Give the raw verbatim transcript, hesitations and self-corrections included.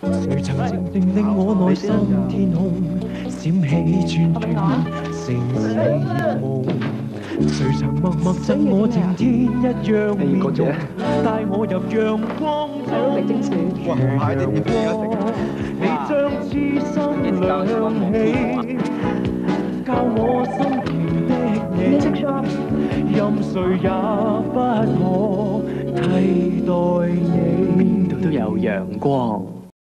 誰曾靜靜令我內心天空閃起轉轉，城市熱夢？誰曾默默贈我晴天一樣面容，帶我入陽光中？陽光，你將痴心亮起，教我心甜的你，任誰也不可替代你。 邊度都有陽光。